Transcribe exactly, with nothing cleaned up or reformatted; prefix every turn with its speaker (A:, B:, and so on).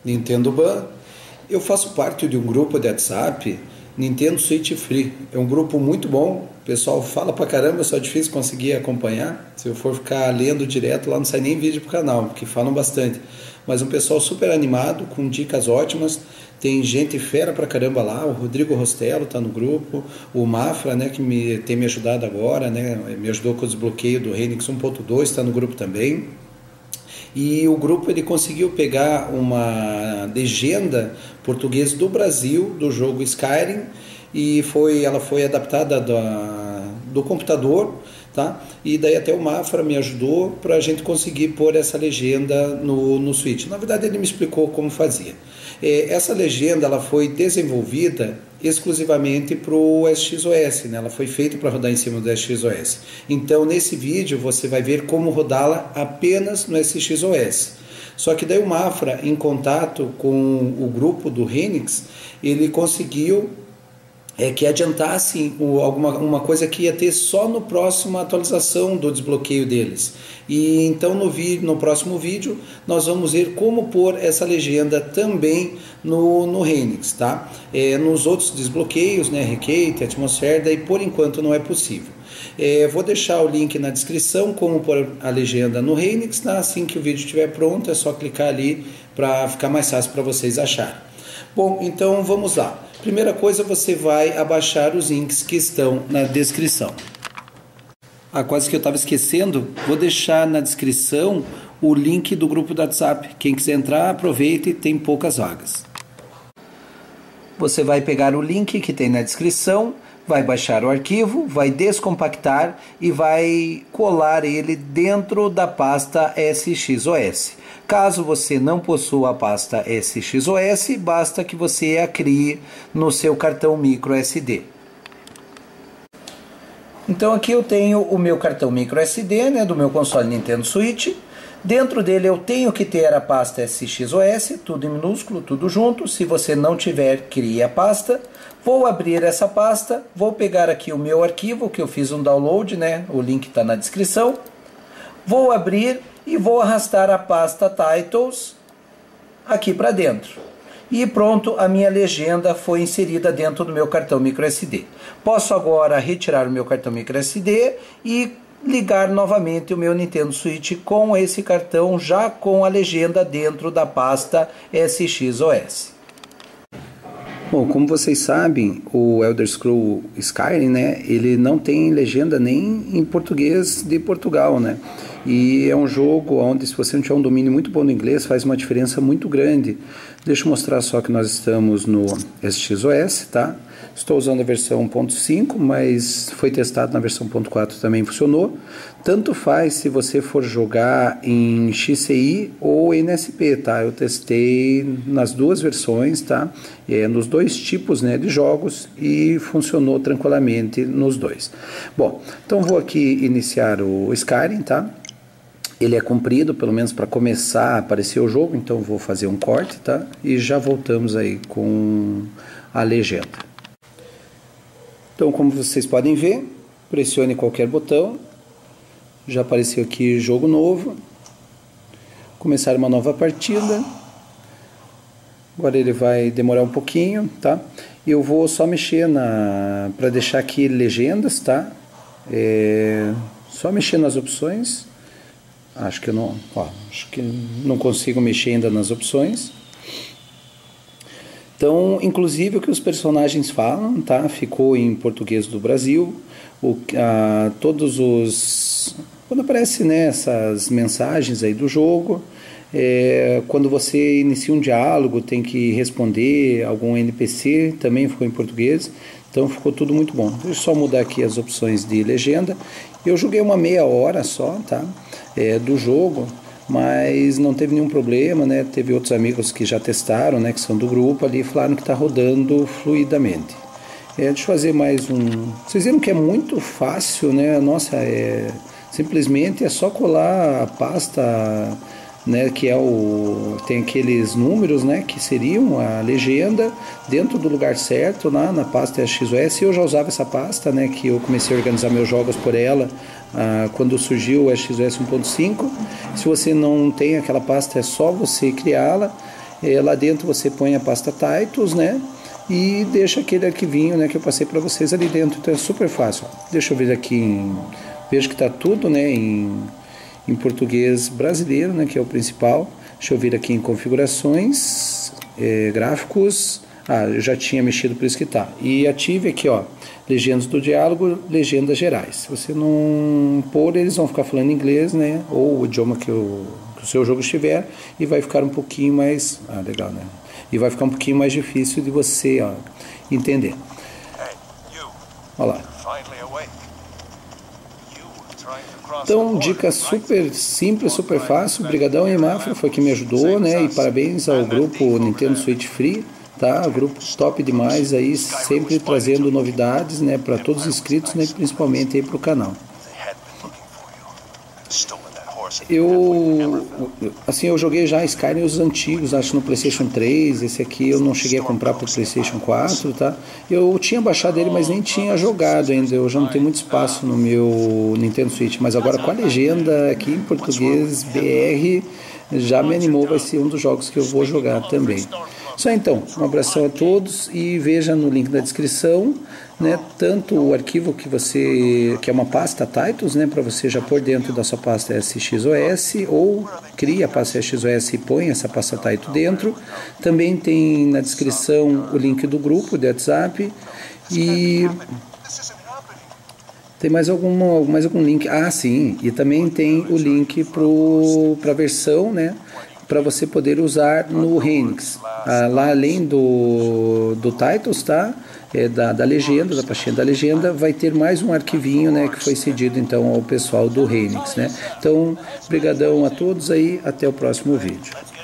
A: Nintendo Ban. Eu faço parte de um grupo de WhatsApp, Nintendo Switch Free. É um grupo muito bom, o pessoal fala pra caramba, só é difícil conseguir acompanhar. Se eu for ficar lendo direto lá, não sai nem vídeo pro canal, porque falam bastante. Mas um pessoal super animado, com dicas ótimas. Tem gente fera pra caramba lá, o Rodrigo Rostello tá no grupo, o Mafra, né, que me, tem me ajudado agora, né, me ajudou com o desbloqueio do Renix um ponto dois, tá no grupo também. E o grupo ele conseguiu pegar uma legenda português do Brasil, do jogo Skyrim, e foi, ela foi adaptada da, do computador, tá? E daí até o Mafra me ajudou para a gente conseguir pôr essa legenda no, no Switch. Na verdade ele me explicou como fazia. É, essa legenda ela foi desenvolvida exclusivamente para o S X O S, né? Ela foi feita para rodar em cima do S X O S. Então nesse vídeo você vai ver como rodá-la apenas no S X O S. Só que daí o Mafra, em contato com o grupo do Renix, ele conseguiu é, que adiantasse o, alguma uma coisa que ia ter só no próximo atualização do desbloqueio deles. E então no, vídeo, no próximo vídeo nós vamos ver como pôr essa legenda também no, no Renix, tá? É, nos outros desbloqueios, né, Recate, Atmosphere, daí por enquanto não é possível. É, vou deixar o link na descrição como pôr a legenda no Renix, tá? Assim que o vídeo estiver pronto é só clicar ali para ficar mais fácil para vocês acharem. Bom, então vamos lá. Primeira coisa, você vai abaixar os links que estão na descrição. Ah, quase que eu estava esquecendo, vou deixar na descrição o link do grupo do WhatsApp. Quem quiser entrar, aproveite, tem poucas vagas. Você vai pegar o link que tem na descrição, vai baixar o arquivo, vai descompactar e vai colar ele dentro da pasta S X O S. Caso você não possua a pasta S X O S, basta que você a crie no seu cartão micro S D. Então aqui eu tenho o meu cartão micro S D, né, do meu console Nintendo Switch. Dentro dele eu tenho que ter a pasta S X O S, tudo em minúsculo, tudo junto. Se você não tiver, crie a pasta. Vou abrir essa pasta, vou pegar aqui o meu arquivo, que eu fiz um download, né, o link está na descrição. Vou abrir e vou arrastar a pasta Titles aqui para dentro. E pronto, a minha legenda foi inserida dentro do meu cartão micro S D. Posso agora retirar o meu cartão micro S D e ligar novamente o meu Nintendo Switch com esse cartão já com a legenda dentro da pasta S X O S. Bom, como vocês sabem, o Elder Scrolls Skyrim, né, ele não tem legenda nem em português de Portugal, né? E é um jogo onde, se você não tiver um domínio muito bom do inglês, faz uma diferença muito grande. Deixa eu mostrar só que nós estamos no S X O S, tá? Estou usando a versão um ponto cinco, mas foi testado na versão um ponto quatro, também funcionou. Tanto faz se você for jogar em X C I ou N S P, tá? Eu testei nas duas versões, tá? É, nos dois tipos, né, de jogos, e funcionou tranquilamente nos dois. Bom, então vou aqui iniciar o Skyrim, tá? Ele é comprido, pelo menos para começar a aparecer o jogo, então vou fazer um corte, tá? E já voltamos aí com a legenda. Então, como vocês podem ver, pressione qualquer botão, já apareceu aqui jogo novo, começar uma nova partida. Agora ele vai demorar um pouquinho, tá? Eu vou só mexer na para deixar aqui legendas, tá? É, só mexer nas opções. Acho que eu não, ó, acho que não consigo mexer ainda nas opções. Então, inclusive o que os personagens falam, tá? Ficou em português do Brasil. O, a, todos os quando aparece, né, essas mensagens aí do jogo, é, quando você inicia um diálogo, tem que responder algum N P C, também ficou em português. Então ficou tudo muito bom. Deixa eu só mudar aqui as opções de legenda. Eu joguei uma meia hora só, tá? É, do jogo, mas não teve nenhum problema, né? Teve outros amigos que já testaram, né? Que são do grupo ali, falaram que está rodando fluidamente. É, deixa eu fazer mais um... Vocês viram que é muito fácil, né? Nossa, é... simplesmente é só colar a pasta, né, que é o tem aqueles números, né, que seriam a legenda dentro do lugar certo, lá na pasta S X O S. Eu já usava essa pasta, né, que eu comecei a organizar meus jogos por ela ah, quando surgiu o S X O S um ponto cinco. Se você não tem aquela pasta, é só você criá-la. É, lá dentro você põe a pasta Titles, né? E deixa aquele arquivinho, né, que eu passei para vocês ali dentro. Então é super fácil. Deixa eu ver aqui, em, vejo que está tudo, né, em, em português brasileiro, né, que é o principal. Deixa eu vir aqui em configurações, é, gráficos. Ah, eu já tinha mexido, por isso que tá. E ative aqui, ó, legendas do diálogo, legendas gerais. Se você não pôr, eles vão ficar falando inglês, né, ou o idioma que, o, que o seu jogo estiver, e vai ficar um pouquinho mais... Ah, legal, né? E vai ficar um pouquinho mais difícil de você, ó, entender. Olha lá. Então, dica super simples, super fácil. Brigadão aí, Mafra, foi que me ajudou, né? E parabéns ao grupo Nintendo Switch Free, tá? Grupo top demais aí, sempre trazendo novidades, né, para todos os inscritos, né, principalmente aí para o canal. Eu, assim, eu joguei já Skyrim os antigos, acho no PlayStation três, esse aqui eu não cheguei a comprar para o PlayStation quatro, tá? Eu tinha baixado ele, mas nem tinha jogado ainda, eu já não tenho muito espaço no meu Nintendo Switch, mas agora com a legenda aqui em português, B R, já me animou, vai ser um dos jogos que eu vou jogar também. Só então, um abração a todos e veja no link da descrição, né, tanto o arquivo que você, que é uma pasta Titles, né, para você já pôr dentro da sua pasta S X O S, ou cria a pasta S X O S e põe essa pasta Title dentro. Também tem na descrição o link do grupo de WhatsApp e tem mais algum, mais algum link, ah sim, e também tem o link para a versão, né, para você poder usar no Renix. Ah, lá além do, do Titles, tá? É, da, da legenda, da pastinha da legenda, vai ter mais um arquivinho, né, que foi cedido então ao pessoal do Renix, né? Então, brigadão a todos aí, até o próximo vídeo.